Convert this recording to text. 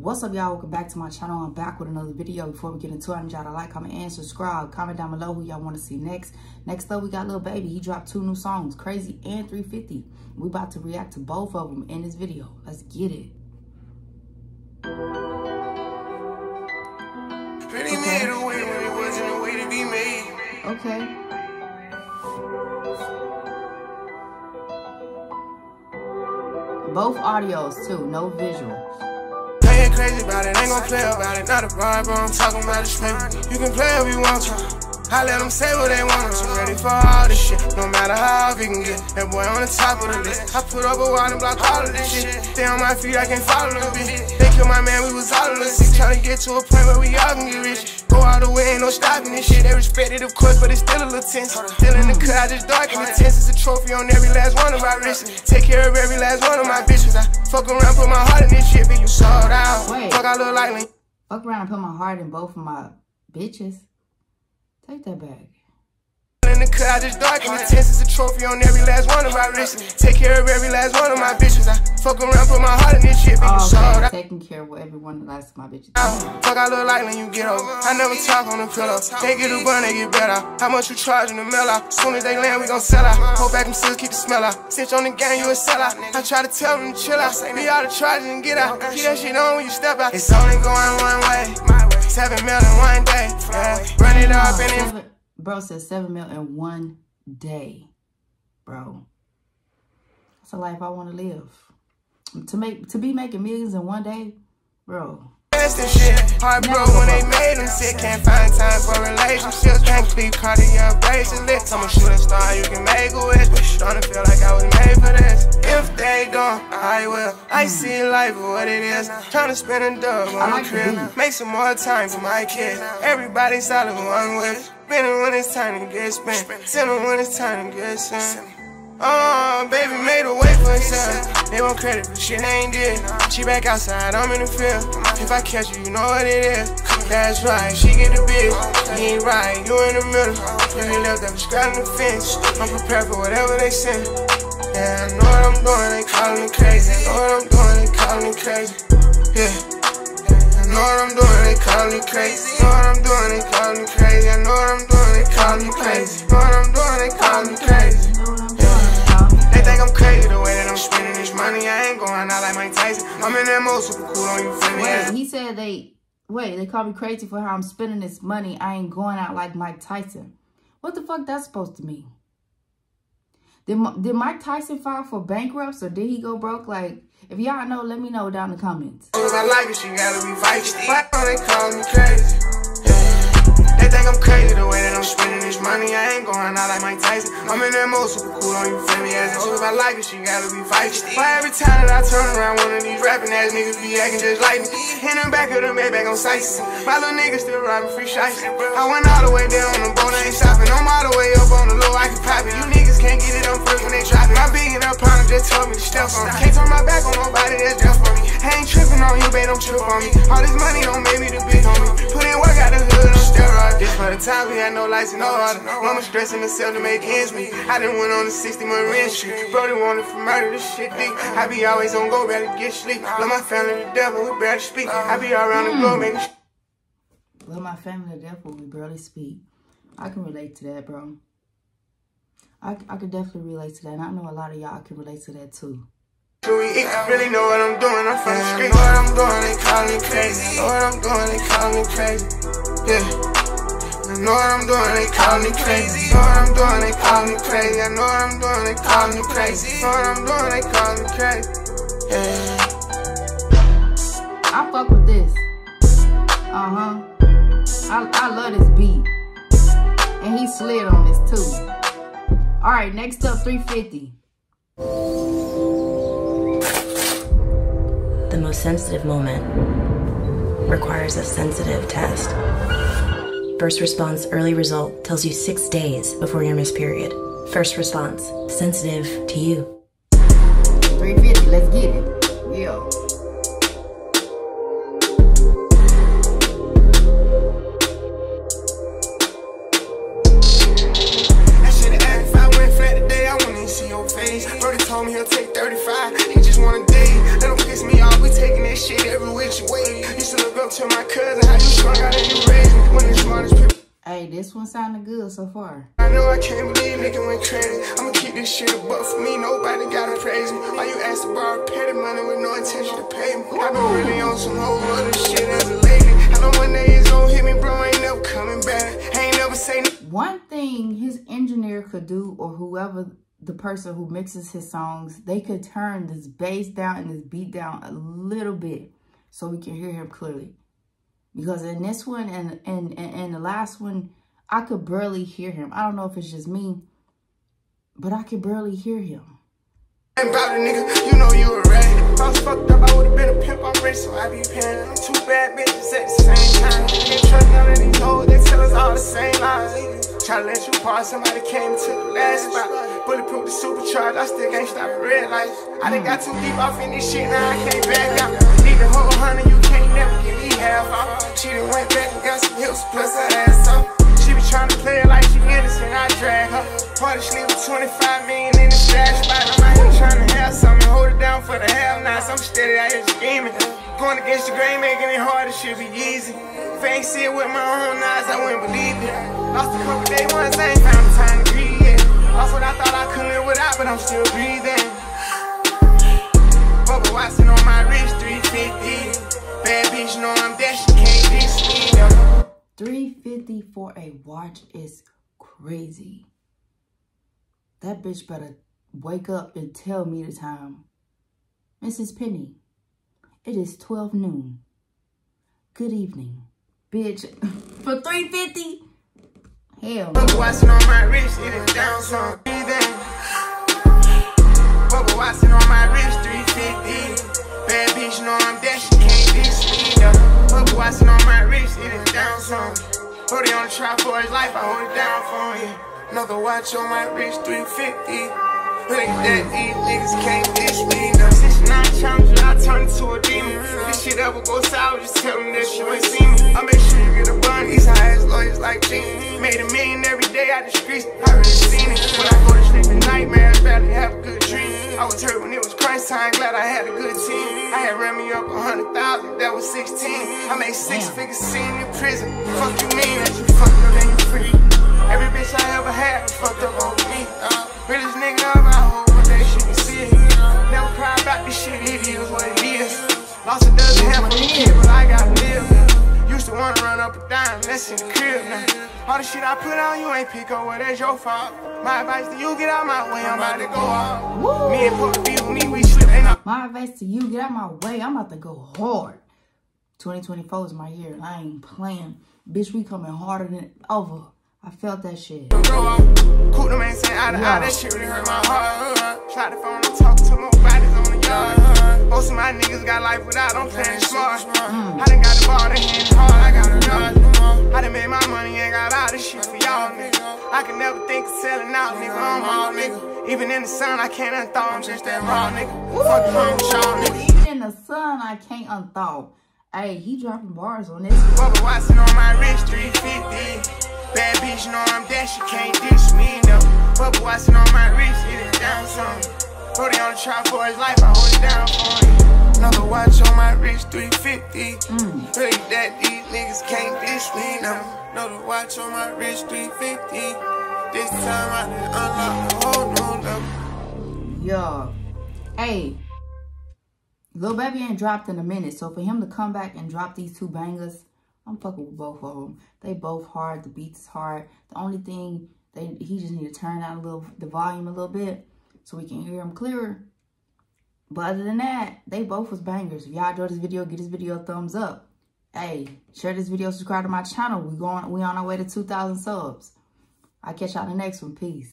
What's up, y'all? Welcome back to my channel. I'm back with another video. Before we get into it, I need y'all to like, comment, and subscribe. Comment down below who y'all want to see next. Next up, we got Lil Baby. He dropped 2 new songs, Crazy and 350. We about to react to both of them in this video. Let's get it. Pretty made a way when it wasn't a way to be made. Okay. Both audios too, no visuals. They ain't crazy about it, ain't gon' play about it. Not a bribe, bro, I'm talking about the slavery. You can play if you want to. I let them say what they want. I'm ready for all this shit, no matter how we can get. That boy on the top of the list. I put up a wall and block all of this shit. Stay on my feet, I can't follow the bitch. They killed my man, we was all of the six. Trying to get to a point where we all can get rich. Go all the way, ain't no stopping this shit. They respect it, of course, but it's still a little tense. Still in the cut, I just darken the tense. It's a trophy on every last one of my wrists. Take care of every last one of my bitches. I fuck around, put my heart in this shit, but you sold out. Fuck, I look like me. Fuck around and put my heart in both of my bitches. Take that back. In the cut, I just darken the tense. It's a trophy on every last one of my wrists. Take care of every last one of my bitches. I fuck around, put my heart in this shit, but you sold out. Taking care of every one of the last of my bitches. Fuck, I look like when you get over. I never talk on the pillow. They get a bun, they get better. How much you charging the mill out? Soon as they land, we gon' sell out. Hold back them seals, keep the smell out. Stitch on the gang, you a sellout. I try to tell them to chill out. Be all the charges and get out. Keep that shit on when you step out. It's only going one way. 7 mil in one day. Run it up and then. Bro said 7 mil in one day. Bro, that's a life I want to live. To be making millions in one day, bro. Shit. Heart broke when they made them sick. Can't find time for relationships. Can't keep cardio bracelets. I'm a shooting star you can make a wish. Starting to feel like I was made for this. If they gone, I will. I see life for what it is. Trying to spend a dub on the crib. Make some more time for my kids. Everybody's out of one wish. Spending when it's time to get spent. Sending when it's time to get sent. Oh, baby made a way for herself. They want credit for shit they ain't did. She back outside, I'm in the field. If I catch you, you know what it is. That's right, she get the bill. He ain't right, you in the middle. If you left up, scratching the fence. I'm prepared for whatever they send. Yeah, I know what I'm doing, they calling me crazy. I know what I'm doing, they calling me crazy. Yeah. I know what I'm doing, they calling me crazy. I know what I'm doing, they calling me crazy. I know what I'm doing, they calling me crazy. I know what I'm doing, they calling me crazy. They think I'm crazy the way that I'm spending this money. I ain't going out like Mike Tyson. I'm in that mode super cool on you, friendly. Wait, he said they call me crazy for how I'm spending this money. I ain't going out like Mike Tyson. What the fuck that's supposed to mean? Did Mike Tyson file for bankruptcy or did he go broke? Like, if y'all know, let me know down in the comments. I like it, she gotta be feisty. Why they call me crazy? They think I'm crazy the way that I'm spending this money. I ain't going out like Mike Tyson. I'm in that mode super cool on you, feel me? As if I like it, she gotta be feisty. Why every time that I turn around, one of these rapping ass niggas be acting just like me? In the back of the Maybach on sights. My little nigga still robbing free shites. I went all the way down on the boat, I ain't stopping. I'm all the way up on the low, I can pop it. You niggas can't get it on first when they drop it. My big and up partner just told me to step on me. Can't turn my back on nobody that's just for me. I ain't tripping on you, babe, don't trip on me. All this money don't make me the big homie. Put in work out the hood on steroids. This for the time we had no lights and no order. Mama stressing herself to make ends meet. I done went on the 60-month rent street. Brody wanted for murder, this shit deep. I be always on go, better get sleep. Love my family to death, but we barely speak. I be all around the globe, making love my family to death, but we barely speak. I can relate to that, bro. I could definitely relate to that. And I know a lot of y'all can relate to that too. Really know what I'm doing, I'm from the street. Know what I'm doing, they call me crazy. Know what I'm doing, they call me crazy. Yeah. I know what I'm doing, they call me crazy. Know what I'm doing, they call me crazy. I know what I'm doing, they call me crazy. Know what I'm doing, they call me crazy. Yeah. I fuck with this. I love this beat. And he slid on this too. Alright, next up, 350. The most sensitive moment requires a sensitive test. First response early result tells you 6 days before your missed period. First response, sensitive to you. 350, let's get it. Yeah. Brody told me he'll take 35. He just want a day. Let him piss me off. We taking that shit every which way. to my cousin, how you strong out and you raised me. One of the smartest people. Hey, this one sounded good so far. I know I can't believe nigga went crazy. I'ma keep this shit above for me. Nobody gotta praise me. Why you ask to borrow petty money with no intention to pay me? I been really on some whole other shit as a lady. I know one day it's gonna hit me, bro. I ain't never coming back. I ain't never say one thing his engineer could do, or whoever the person who mixes his songs, they could turn this bass down and this beat down a little bit so we can hear him clearly. Because in this one and the last one, I could barely hear him. I don't know if it's just me, but I could barely hear him. About a nigga, you know you a rat. If I was fucked up, I would've been a pimp already, so I be paying. I'm two bad bitches at the same time. Can't trust none of these hoes, they tell us all the same lies. Try to let you pass, somebody came to the last spot. Bulletproof the supercharged, I still can't stop at red lights. I done got too deep off in this shit, now I can't back out. Need the whole 100, you can't never give me half off. She done went back and got some hips plus her ass off. She be trying to play it like she innocent, I drag her. Party sleep with 25 million in the stash spot. I'm out here trying to have something, hold it down for the have-nots. I'm steady out here scheming. Going against the grain, making it hard, it should be easy. If I ain't see it with my own eyes, I wouldn't believe it. Lost a couple day ones, I ain't found the time to grieve yet. Lost what I thought I could live without, but I'm still breathing. Bubba Watson on my wrist, 350. Bad bitch, know I'm dashing, can't diss me, no. 350 for a watch is crazy. That bitch better wake up and tell me the time. Mrs. Penny, it is 12 noon. Good evening, bitch. For 350? Hell. Bubba Watson on my wrist, it is down some. Bubba Watson on my wrist, 350. Bad bitch, know I'm dashing, can't diss me, no. Bubba Watson on my wrist, it is down some. Put it on the trap for his life, I hold it down for you. Another watch on my wrist, 350. Look at that, these niggas can't dish me, no. 69 challenges, I turn into a demon. This shit ever go sour, just tell them that you ain't seen me. I make sure you get a bun, these high-ass lawyers like Gene. Made a million every day out the streets, I really seen it. When I go to sleep at nightmares, barely have a good dream. I was hurt when it was crunch time, glad I had a good team. I had ran me up 100,000, that was 16. I made 6 figures sitting in prison. Fuck you mean that you fucked up and you free? Every bitch I ever had fucked up on me. Realest nigga of my whole one day, she can see it. Never cry about this shit, it is what it is. Lost a dozen half of the kid, but I gotta live. Used to wanna run up and down, that's in the crib now. All the shit I put on, you ain't pick up, well, that's your fault. My advice to you, get out my way, I'm about to go off. Me and Pop B with me, we slip, ain't no. My advice to you, get out my way, I'm about to go hard. 2024 is my year, I ain't playing. Bitch, we coming harder than ever. I felt that shit. Cool the man saying eye to eye, that shit really hurt my heart. Shot the phone and talk to more bodies on the yard. Most of my niggas got life without, I'm playing smart. I done got the ball, they hand hard, I got a yard. I done made my money, ain't got all this shit for y'all, nigga. I can never think of selling out, nigga, I'm all nigga. Even in the sun, I can't unthaw, I'm just that raw, nigga. Fuck wrong with y'all, nigga. Even in the sun, I can't unthaw. Hey, he dropping bars on this. Bubba Watson on my wrist, 350. Bad bitch, know I'm dashing, can't dish me, no. Bubba Watson on my wrist, it is down some. Put it on the trap for his life, I hold it down for you. Another watch on my wrist, 350. Look at that, these niggas can't dish me, no. Another watch on my wrist, 350. This time I done unlock the whole new level. Yo, hey, Lil Baby ain't dropped in a minute, so for him to come back and drop these 2 bangers, I'm fucking with both of them. They both hard. The beats is hard. The only thing, he just need to turn down the volume a little bit so we can hear him clearer. But other than that, they both was bangers. If y'all enjoyed this video, give this video a thumbs up. Hey, share this video, subscribe to my channel. We on our way to 2,000 subs. I'll catch y'all in the next one. Peace.